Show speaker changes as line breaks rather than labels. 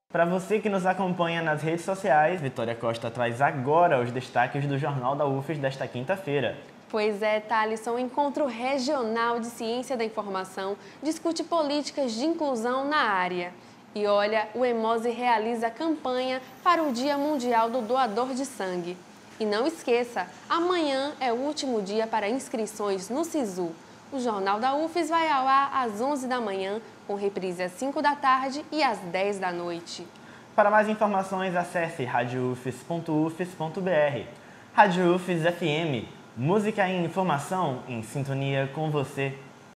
Para você que nos acompanha nas redes sociais, Vitória Costa traz agora os destaques do Jornal da UFES desta quinta-feira.
Pois é, Thalisson, o Encontro Regional de Ciência da Informação discute políticas de inclusão na área. E olha, o Hemose realiza campanha para o Dia Mundial do Doador de Sangue. E não esqueça, amanhã é o último dia para inscrições no SISU. O Jornal da UFES vai ao ar às 11 da manhã, com reprise às 5 da tarde e às 10 da noite.
Para mais informações, acesse radioufes.ufes.br. Rádio UFES FM, música e informação em sintonia com você.